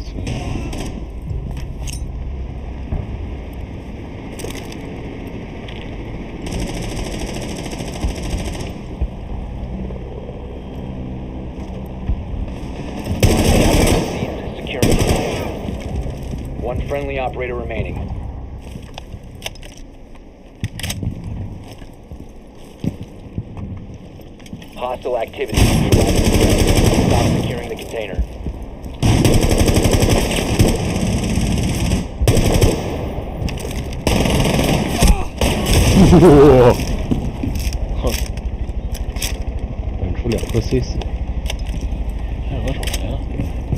One friendly operator remaining. Hostile activity. Stop securing the container. 哇！哼，扔出2颗 CC， 还有个手雷呢。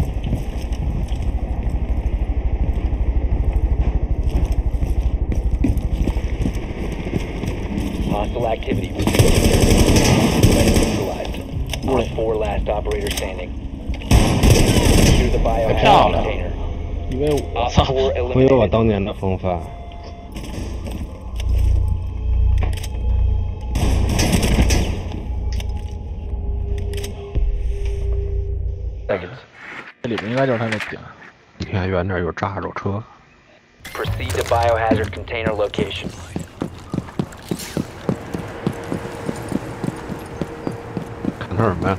Hostile activity. Neutralized. All 4 last operator standing. Secure the biohazard container. 因为我 Op 操， 4 没有我 eliminated. 当年的风范。 Seconds. 这里边应该就是他那顶。 你看远点有炸着车。 Proceed to biohazard container location. 看他什么呀？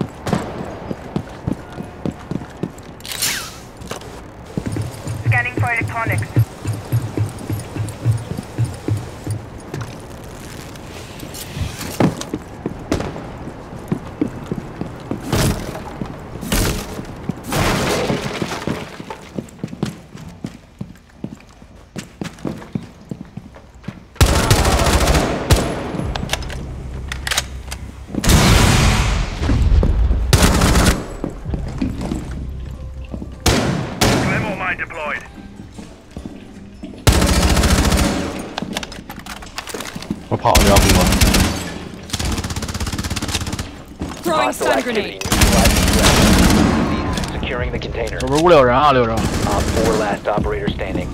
Scanning for electronics. Claymore mine deployed. 我跑去要不吗？ Throwing Hostile stun activity. grenade. Neutralized. Securing the container. 这不是屋里有人啊，六正。 Op 4 last operator standing.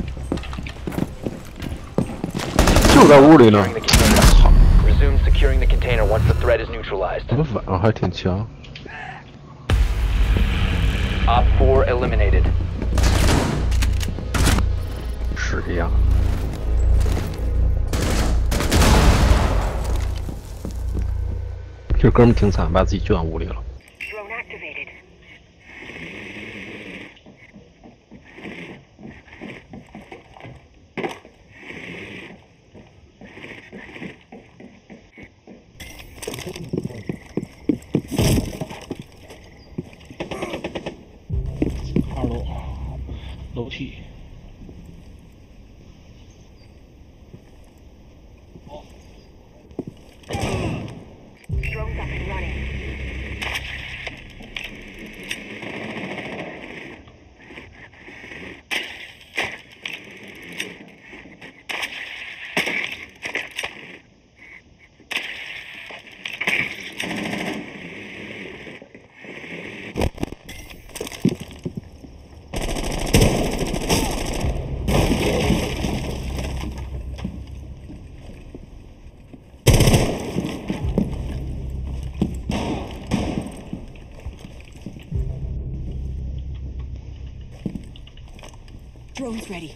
就在屋里呢。 Securing the container. Resume securing the container once the threat is neutralized. 怎么晚上还挺强？ Op 4 eliminated. 屎一样。这哥们挺惨，把自己卷屋里了。 Drone activated. Hai lô, lô thị. Drone's up and running. Drone's ready.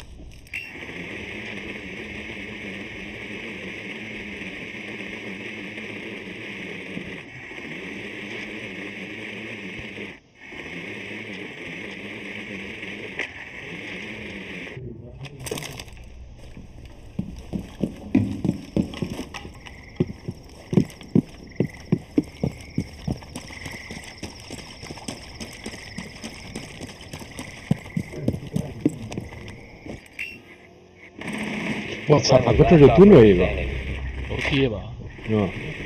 "我操，大哥这就蹲着一个。 楼梯吧。 嗯。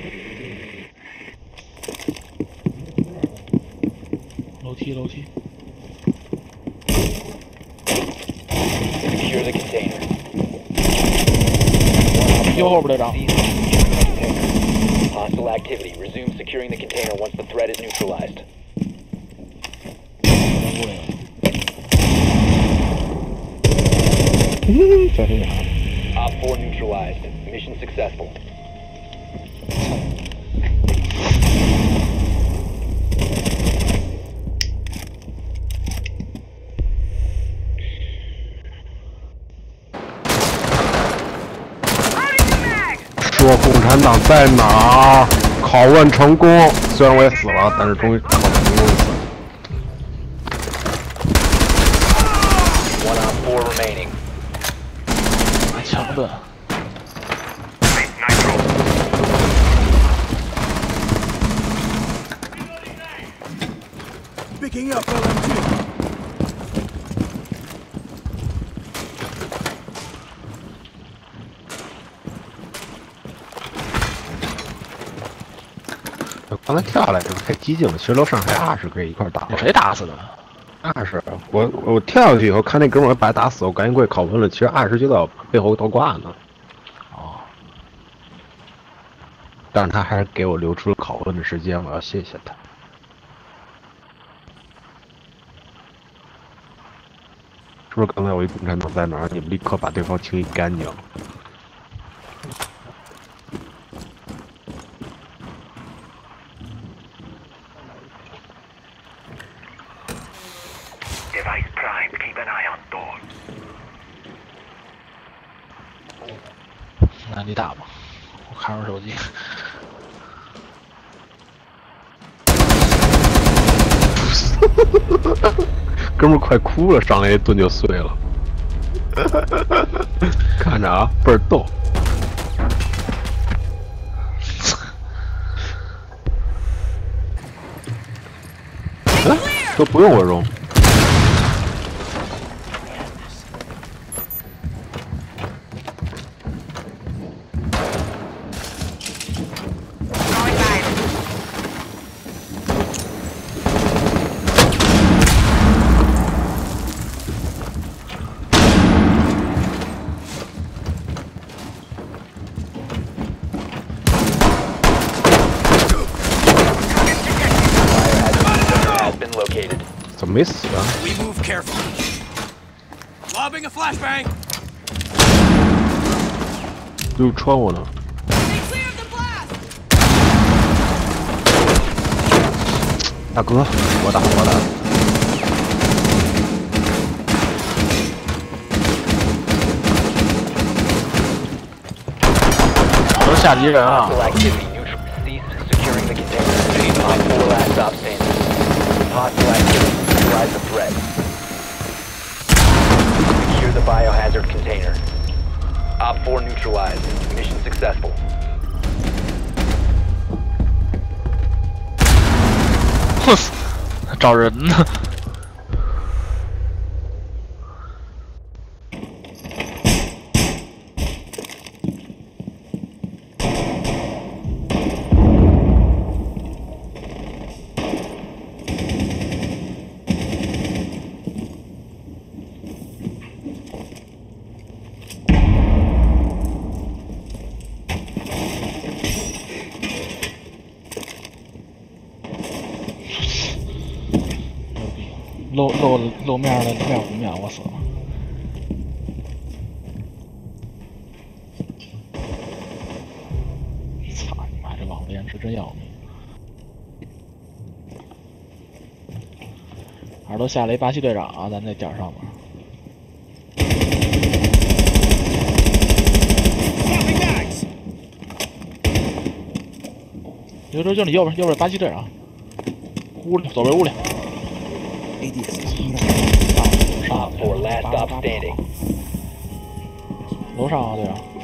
楼梯，楼梯。 Secure the container. 右后边队长。 Hostile activity. Resume securing the container once the threat is neutralized. 这是啥？ Op 4 neutralized. Mission successful. 产党在哪儿？拷问成功，虽然我也死了，但是终于拷问成功一次。 One on 4 remaining. 强的。 Picking up LMG. 我刚才跳下来就是太激进了，其实楼上还20可以一块打。 有谁打死的？ 20，我跳下去以后看那哥们儿把他打死，我赶紧过去拷问了。其实20就在我背后倒挂呢。 哦。 但是他还是给我留出了拷问的时间，我要谢谢他。是不是刚才我一共产党在哪儿？你们立刻把对方清理干净。 Device prime. Keep an eye on door. 那你打吧，我看会手机。 哥们儿快哭了，上来一盾就碎了。看着啊，倍儿逗。啊，都不用我扔。 Going live. 怎么没死啊？ We move carefully. Lobbing a flashbang. 就穿我呢。 They cleared the blast. 大哥，我打。 都是下级人啊！ Hostile activity. Neutral. Cease securing the container. Op 4 last stop standing. Hostile activity. Neutralize the threat. Secure the biohazard container. Op 4 neutralized. Mission successful. 哼，找人呢。露面的面不面，我死了。操你妈！这网络延迟真要命。耳朵下了一巴西队长啊，咱这点上面。就你右边巴西队长，屋里左边屋里。 Op 4 last stop standing. 楼上啊，队长。